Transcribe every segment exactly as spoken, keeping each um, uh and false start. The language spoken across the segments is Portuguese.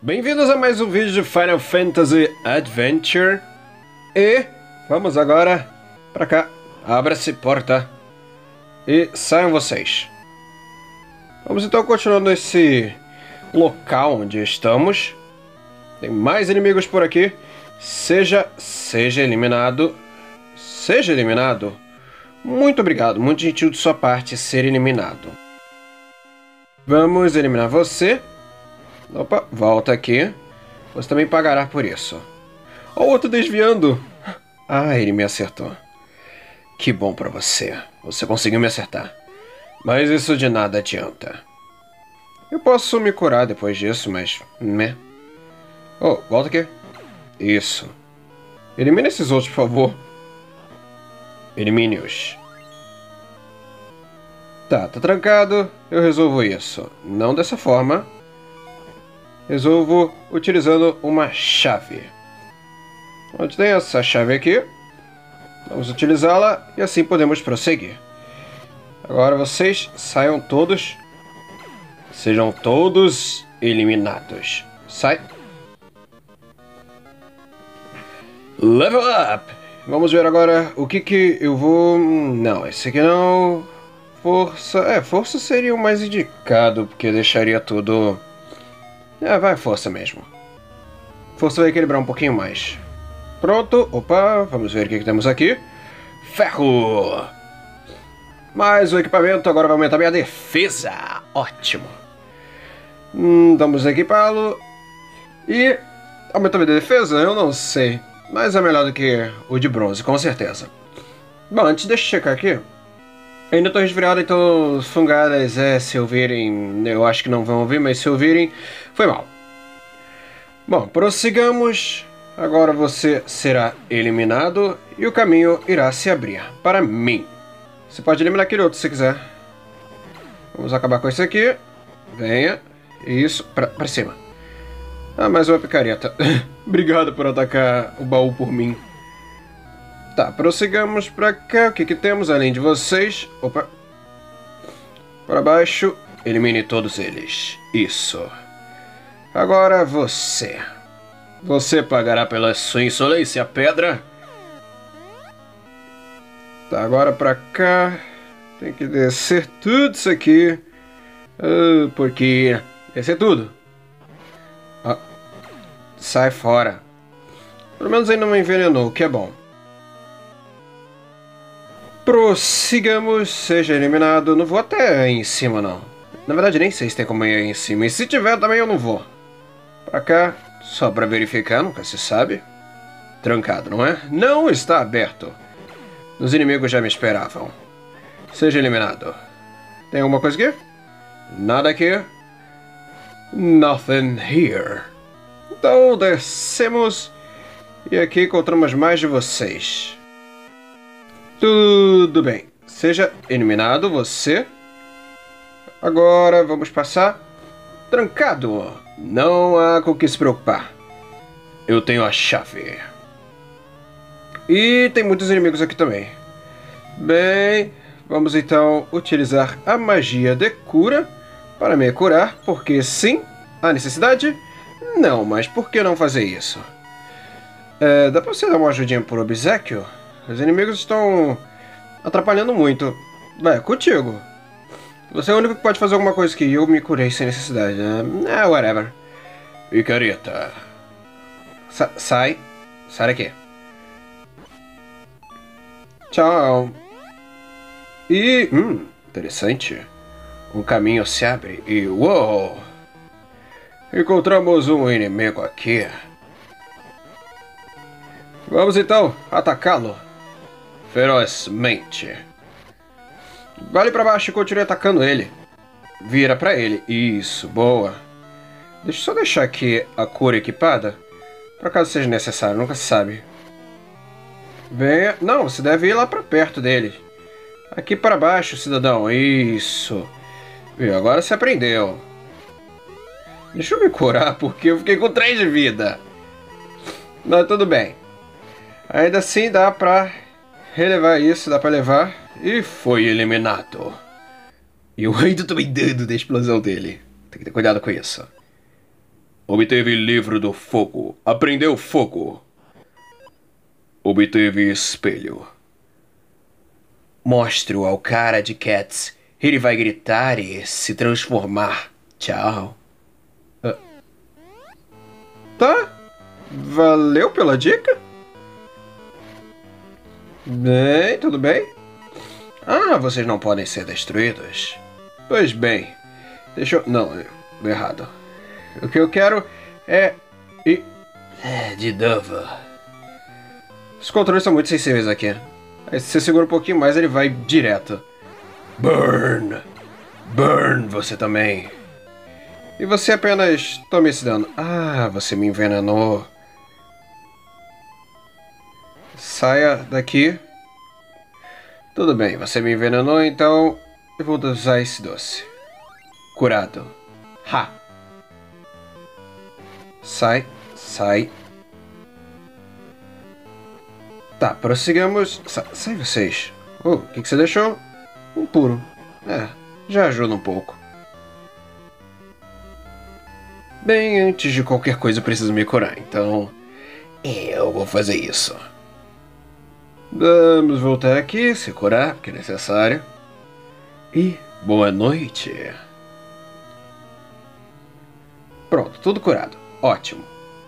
Bem-vindos a mais um vídeo de Final Fantasy Adventure. E vamos agora pra cá. Abra-se porta e saiam vocês. Vamos então continuando esse local onde estamos. Tem mais inimigos por aqui. Seja, seja eliminado. Seja eliminado. Muito obrigado, muito gentil de sua parte ser eliminado. Vamos eliminar você. Opa, volta aqui. Você também pagará por isso. Ó, o outro desviando. Ah, ele me acertou. Que bom pra você. Você conseguiu me acertar. Mas isso de nada adianta. Eu posso me curar depois disso, mas... né? Oh, volta aqui. Isso. Elimine esses outros, por favor. Elimine-os. Tá, tá trancado. Eu resolvo isso. Não dessa forma. Resolvo utilizando uma chave. Onde tem essa chave aqui. Vamos utilizá-la e assim podemos prosseguir. Agora vocês saiam todos. Sejam todos eliminados. Sai. Level up! Vamos ver agora o que que eu vou... Não, esse aqui não... Força... É, força seria o mais indicado, porque deixaria tudo... É, vai força mesmo. Força vai equilibrar um pouquinho mais. Pronto, opa, vamos ver o que, que temos aqui. Ferro! Mais um equipamento, agora vai aumentar minha defesa. Ótimo. Hum, vamos equipá-lo. E... aumentou minha defesa? Eu não sei. Mas é melhor do que o de bronze, com certeza. Bom, antes deixa eu checar aqui. Ainda estou resfriado, então os fungadas, é, se ouvirem, eu acho que não vão ouvir, mas se ouvirem, foi mal. Bom, prossigamos. Agora você será eliminado e o caminho irá se abrir para mim. Você pode eliminar aquele outro se quiser. Vamos acabar com esse aqui. Venha. Isso, pra, pra cima. Ah, mais uma picareta. Obrigado por atacar o baú por mim. Tá, prossigamos pra cá. O que que temos além de vocês? Opa. Para baixo. Elimine todos eles. Isso. Agora você. Você pagará pela sua insolência, pedra. Tá, agora pra cá. Tem que descer tudo isso aqui. Ah, porque... descer tudo. Ah. Sai fora. Pelo menos ainda não me envenenou, o que é bom. Prossigamos, seja eliminado. Não vou até aí em cima, não. Na verdade, nem sei se tem como ir aí em cima. E se tiver, também eu não vou. Pra cá, só pra verificar, nunca se sabe. Trancado, não é? Não está aberto. Os inimigos já me esperavam. Seja eliminado. Tem alguma coisa aqui? Nada aqui. Nothing here. Então, descemos. E aqui encontramos mais de vocês. Tudo bem. Seja eliminado você. Agora vamos passar. Trancado. Não há com o que se preocupar. Eu tenho a chave. E tem muitos inimigos aqui também. Bem, vamos então utilizar a magia de cura para me curar. Porque sim, há necessidade? Não, mas por que não fazer isso? É, dá pra você dar uma ajudinha por obséquio? Os inimigos estão atrapalhando muito. Vai, contigo. Você é o único que pode fazer alguma coisa que eu me curei sem necessidade. É, whatever. Picareta. Sa sai. Sai daqui. Tchau. E... Hum, interessante. Um caminho se abre e... Uou! Encontramos um inimigo aqui. Vamos então atacá-lo. Ferozmente. Vale pra baixo e continue atacando ele. Vira pra ele. Isso, boa. Deixa eu só deixar aqui a cura equipada. Por acaso seja necessário, nunca se sabe. Venha. Não, você deve ir lá pra perto dele. Aqui para baixo, cidadão. Isso. Viu, agora você aprendeu. Deixa eu me curar, porque eu fiquei com três de vida. Mas tudo bem. Ainda assim dá pra relevar isso, dá pra levar. E foi eliminado. E eu ainda tô me dando da explosão dele. Tem que ter cuidado com isso. Obteve livro do fogo. Aprendeu fogo. Obteve espelho. Mostre-o ao cara de Cats. Ele vai gritar e se transformar. Tchau. Uh. Tá. Valeu pela dica. Bem, tudo bem? Ah, vocês não podem ser destruídos. Pois bem. Deixa eu... Não, eu... errado. O que eu quero é... E... É, de novo. Os controles são muito sensíveis aqui. Aí se você segura um pouquinho mais, ele vai direto. Burn! Burn, você também. E você apenas tome esse dano. Ah, você me envenenou. Saia daqui. Tudo bem, você me envenenou, então eu vou usar esse doce. Curado. Ha! Sai, sai. Tá, prossigamos. Sa sai vocês. Oh, o que, que você deixou? Um puro. É, já ajuda um pouco. Bem, antes de qualquer coisa eu preciso me curar, então... eu vou fazer isso. Vamos voltar aqui, se curar, porque é necessário. E boa noite. Pronto, tudo curado. Ótimo.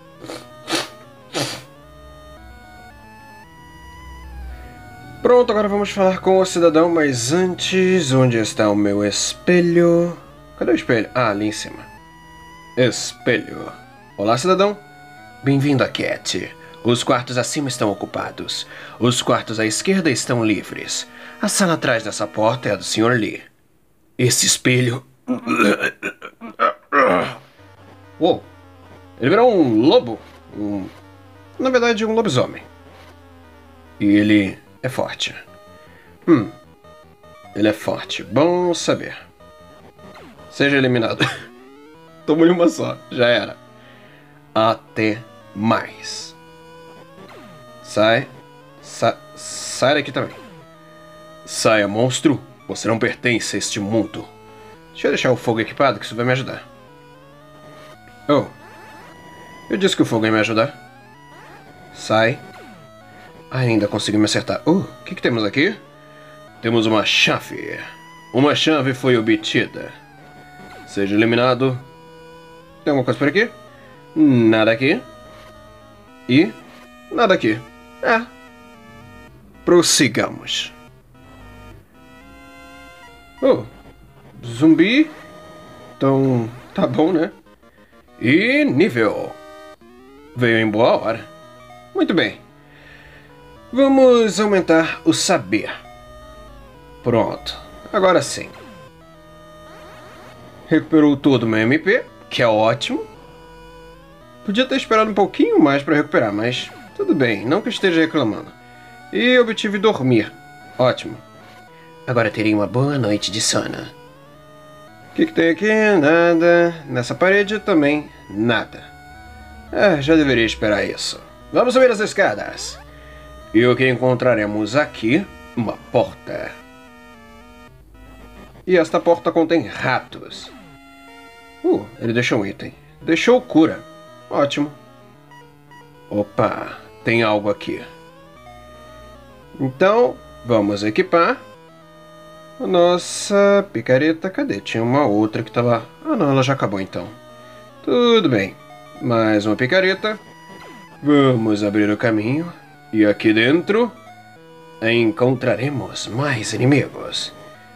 Pronto, agora vamos falar com o cidadão, mas antes, onde está o meu espelho? Cadê o espelho? Ah, ali em cima. Espelho. Olá, cidadão. Bem-vindo a Cat. Os quartos acima estão ocupados. Os quartos à esquerda estão livres. A sala atrás dessa porta é a do senhor Lee. Esse espelho... Uou. Ele virou um lobo. Um... Na verdade, um lobisomem. E ele... é forte. Hum. Ele é forte. Bom saber. Seja eliminado. Tomou uma só. Já era. Até mais. Sai. Sa sai daqui também. Saia, monstro. Você não pertence a este mundo. Deixa eu deixar o fogo equipado, que isso vai me ajudar. Oh. Eu disse que o fogo ia me ajudar. Sai. Ainda conseguiu me acertar. Uh, o que, que temos aqui? Temos uma chave. Uma chave foi obtida. Seja eliminado. Tem alguma coisa por aqui? Nada aqui. E nada aqui. É. Prossigamos. Oh. Zumbi. Então, tá bom, né? E nível. Veio em boa hora. Muito bem. Vamos aumentar o saber. Pronto. Agora sim. Recuperou todo o meu M P, que é ótimo. Podia ter esperado um pouquinho mais para recuperar, mas tudo bem, não que eu esteja reclamando. E obtive dormir. Ótimo. Agora terei uma boa noite de sono. O que, que tem aqui? Nada. Nessa parede também nada. Ah, já deveria esperar isso. Vamos subir as escadas. E o que encontraremos aqui? Uma porta. E esta porta contém ratos. Uh, ele deixou um item. Deixou cura. Ótimo. Opa, tem algo aqui. Então, vamos equipar a nossa picareta. Cadê? Tinha uma outra que estava... Ah não, ela já acabou então. Tudo bem. Mais uma picareta. Vamos abrir o caminho. E aqui dentro encontraremos mais inimigos.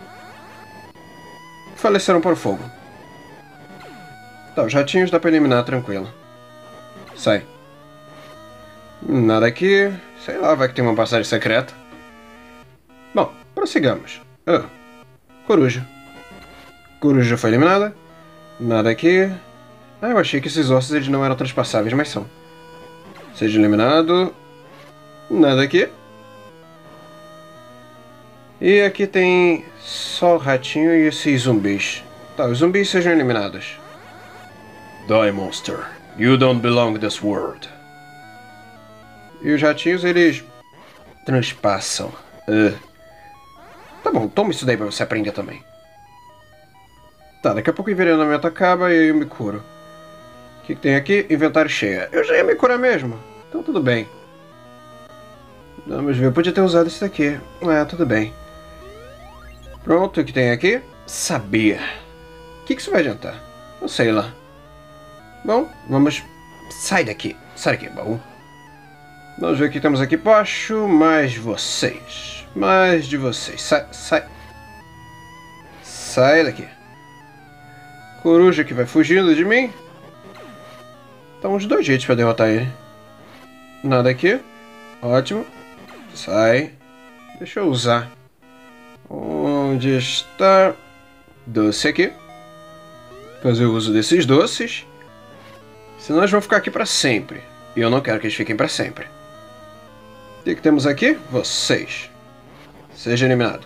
Faleceram por fogo. Tá, os ratinhos dá pra eliminar tranquilo. Sai. Nada aqui. Sei lá, vai que tem uma passagem secreta. Bom, prossigamos. Ah, coruja. Coruja foi eliminada. Nada aqui. Ah, eu achei que esses ossos eles não eram transpassáveis, mas são. Seja eliminado. Nada aqui. E aqui tem só o ratinho e esses zumbis. Tá, os zumbis sejam eliminados. Die, monster. You don't belong to this world. E os ratinhos, eles transpassam. Uh. Tá bom, toma isso daí pra você aprender também. Tá, daqui a pouco o envenenamento acaba e aí eu me curo. O que, que tem aqui? Inventário cheio. Eu já ia me curar mesmo. Então tudo bem. Vamos ver. Eu podia ter usado isso daqui. É, tudo bem. Pronto, o que tem aqui? Saber. O que, que isso vai adiantar? Não sei lá. Bom, vamos... Sai daqui. Sai daqui, baú. Vamos ver o que temos aqui embaixo. Mais vocês. Mais de vocês. Sai, sai. Sai daqui. Coruja que vai fugindo de mim. Então, uns dois jeitos para derrotar ele. Nada aqui. Ótimo. Sai. Deixa eu usar. Onde está? Doce aqui. Fazer uso desses doces. Senão eles vão ficar aqui para sempre. E eu não quero que eles fiquem para sempre. O que, que temos aqui? Vocês. Seja eliminado.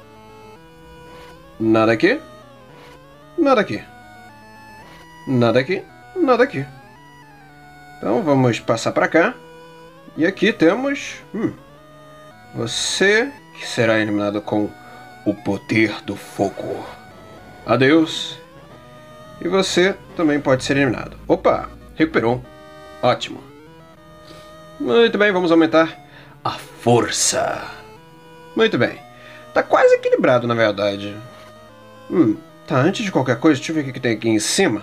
Nada aqui. Nada aqui. Nada aqui. Nada aqui. Então vamos passar para cá. E aqui temos... Hum, você que será eliminado com o poder do fogo. Adeus. E você também pode ser eliminado. Opa, recuperou. Ótimo. Muito bem, vamos aumentar a força. Muito bem. Tá quase equilibrado, na verdade. Hum, tá, antes de qualquer coisa, deixa eu ver o que que tem aqui em cima.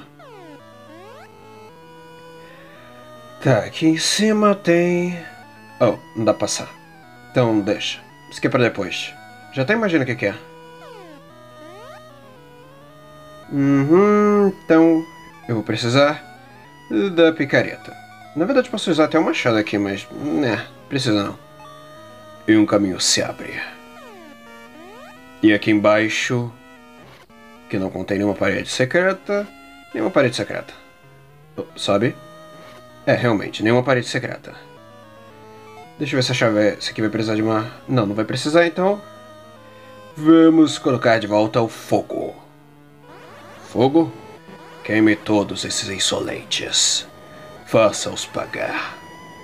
Tá, aqui em cima tem... Oh, não dá pra passar. Então deixa. Isso aqui é pra depois. Já até imagino o que que é. Uhum, então eu vou precisar da picareta. Na verdade posso usar até o machado aqui, mas... né, precisa não. E um caminho se abre. E aqui embaixo... que não contém nenhuma parede secreta... Nenhuma parede secreta. Oh, sobe. É, realmente, nenhuma parede secreta. Deixa eu ver se a chave... Essa aqui vai precisar de uma... Não, não vai precisar, então... Vamos colocar de volta o fogo. Fogo? Queime todos esses insolentes. Faça-os pagar.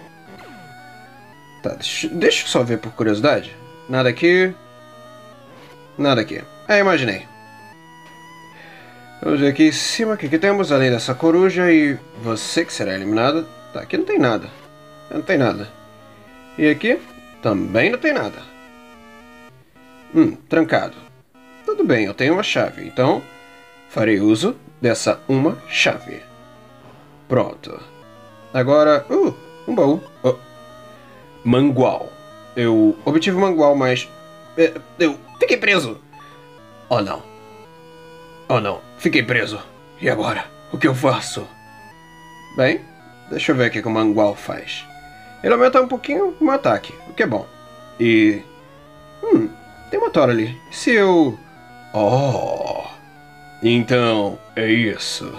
Tá, deixa, deixa eu só ver por curiosidade. Nada aqui. Nada aqui. É, imaginei. Vamos ver aqui em cima o que, que temos, além dessa coruja e você que será eliminado. Tá, aqui não tem nada. Não tem nada. E aqui? Também não tem nada. Hum, trancado. Tudo bem, eu tenho uma chave, então farei uso dessa uma chave. Pronto. Agora... Uh, um baú. Oh. Mangual. Eu obtive o mangual, mas... Eu fiquei preso. Oh, não. Oh, não. Fiquei preso. E agora? O que eu faço? Bem, deixa eu ver o que o mangual faz. Ele aumenta um pouquinho o meu ataque, o que é bom. E... Hum, tem uma tora ali. Se eu... Oh... Então, é isso.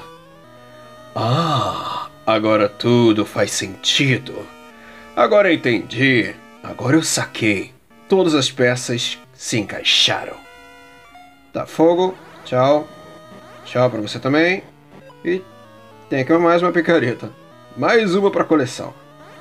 Ah, agora tudo faz sentido. Agora entendi. Agora eu saquei. Todas as peças se encaixaram. Tá, fogo. Tchau. Tchau pra você também. E tem aqui mais uma picareta. Mais uma pra coleção.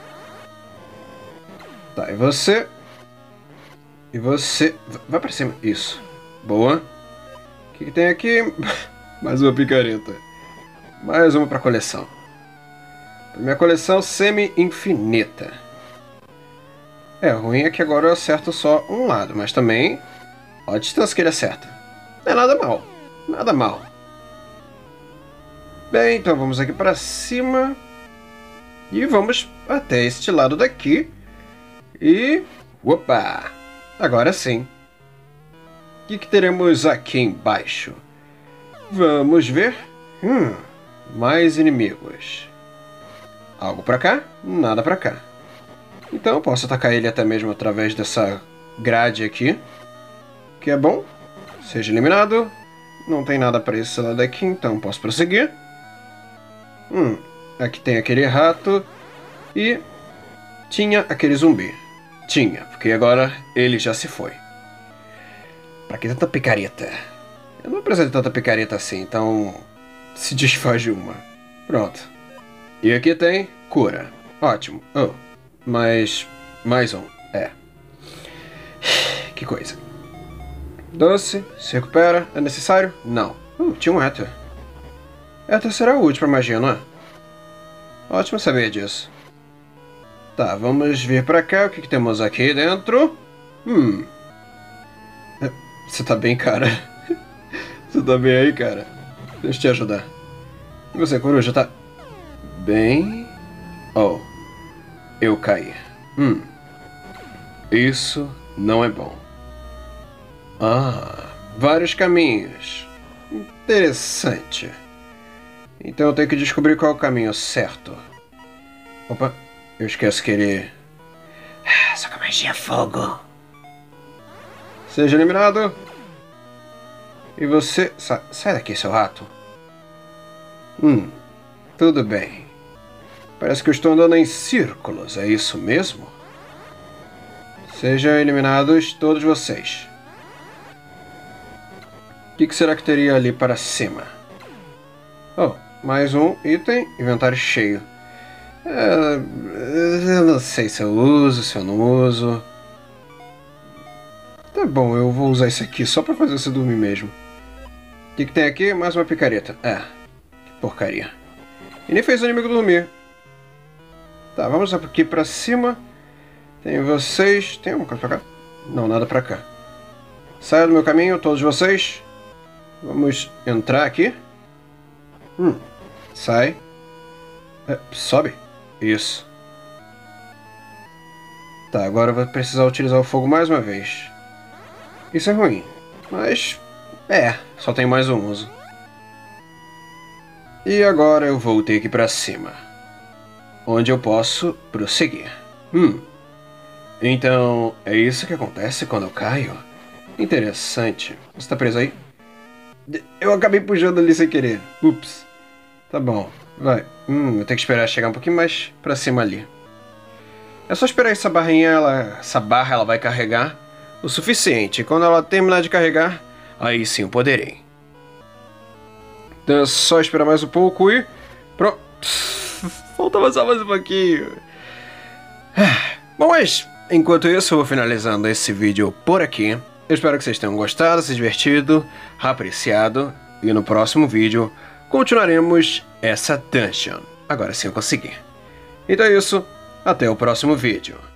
Tá, e você? E você... Vai pra cima. Isso. Boa. O que, que tem aqui? Mais uma picareta. Mais uma pra coleção. Pra minha coleção semi-infinita. É, o ruim é que agora eu acerto só um lado, mas também... Olha a distância que ele acerta. Não é nada mal. Nada mal. Bem, então vamos aqui pra cima. E vamos até este lado daqui. E... Opa! Agora sim. O que, que teremos aqui embaixo? Vamos ver. Hum, mais inimigos. Algo pra cá? Nada pra cá. Então eu posso atacar ele até mesmo através dessa grade aqui. Que é bom. Seja eliminado. Não tem nada pra esse lado aqui, então posso prosseguir. Hum, aqui tem aquele rato. E tinha aquele zumbi. Tinha, porque agora ele já se foi. Pra que tanta picareta? Eu não preciso de tanta picareta assim, então se desfaz de uma. Pronto. E aqui tem cura. Ótimo. Oh, mas mais um. É. Que coisa. Doce. Se recupera. É necessário? Não. Uh, tinha um éter. Éter será útil pra magia, não é? Ótimo saber disso. Tá, vamos vir pra cá. O que, que temos aqui dentro? Hum. Você tá bem, cara? Você tá bem aí, cara? Deixa eu te ajudar. E você, coruja, tá bem? Oh. Eu caí. Hum. Isso não é bom. Ah, vários caminhos. Interessante. Então eu tenho que descobrir qual é o caminho certo. Opa, eu esqueço que ele... Ah, só com a magia fogo. Seja eliminado. E você... Sa sai daqui, seu rato. Hum, tudo bem. Parece que eu estou andando em círculos, é isso mesmo? Sejam eliminados todos vocês. O que, que será que teria ali para cima? Oh, mais um item, inventário cheio. É, eu não sei se eu uso, se eu não uso. Tá bom, eu vou usar isso aqui só pra fazer você dormir mesmo. O que, que tem aqui? Mais uma picareta. É, que porcaria. E nem fez o inimigo dormir. Tá, vamos aqui pra cima. Tem vocês... Tem alguma coisa pra cá? Não, nada pra cá. Saia do meu caminho, todos vocês. Vamos entrar aqui. Hum, sai. É, sobe. Isso. Tá, agora eu vou precisar utilizar o fogo mais uma vez. Isso é ruim, mas... É, só tem mais um uso. E agora eu voltei aqui pra cima, onde eu posso prosseguir. Hum. Então, é isso que acontece quando eu caio? Interessante. Você tá preso aí? Eu acabei puxando ali sem querer. Ups. Tá bom, vai. Hum, eu tenho que esperar chegar um pouquinho mais pra cima ali. É só esperar essa barrinha, ela, essa barra ela vai carregar o suficiente. Quando ela terminar de carregar, aí sim eu poderei. Então é só esperar mais um pouco e... Pronto. Faltava só mais um pouquinho. Bom, mas enquanto isso eu vou finalizando esse vídeo por aqui. Eu espero que vocês tenham gostado, se divertido, apreciado. E no próximo vídeo continuaremos essa dungeon. Agora sim eu consegui. Então é isso. Até o próximo vídeo.